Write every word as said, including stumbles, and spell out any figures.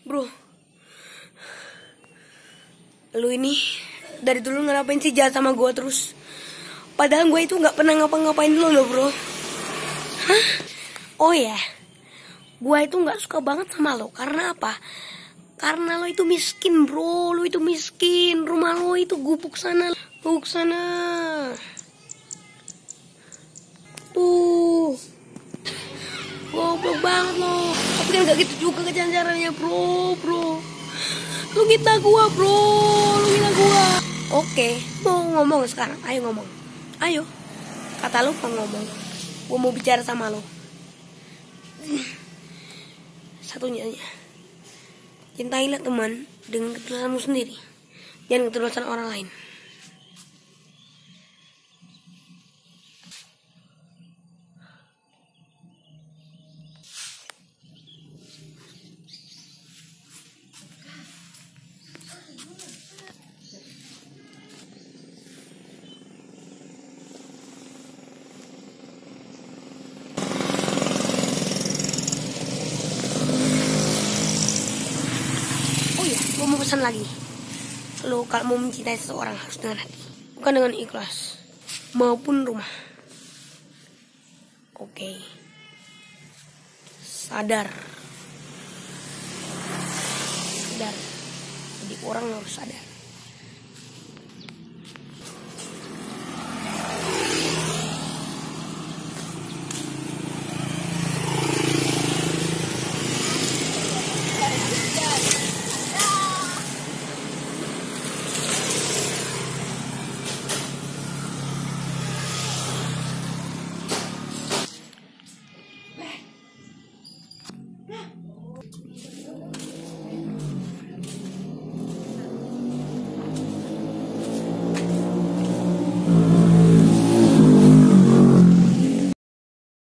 Bro, lu ini dari dulu ngapain sih jahat sama gue terus? Padahal gue itu nggak pernah ngapa-ngapain lo loh bro. Hah? Oh ya, gue itu nggak suka banget sama lo. Karena apa? Karena lo itu miskin bro. Lo itu miskin. Rumah lo itu gubuk sana. Gubuk sana. Tuh. Goblok banget lo. Tapi kan gak gitu juga caranya bro. Bro. Lu kita gua bro. Lu kita gua. Oke. Mau ngomong sekarang. Ayo ngomong. Ayo. Kata lu mau ngomong. Gua mau bicara sama lo. Satunya aja. Cintailah teman dengan ketulusanmu sendiri. Jangan ketulusan orang lain. Gue mau pesan lagi. Lo kalau mau mencintai seseorang harus dengan hati, bukan dengan ikhlas maupun rumah. Oke. Sadar. Sadar. Jadi orang harus sadar.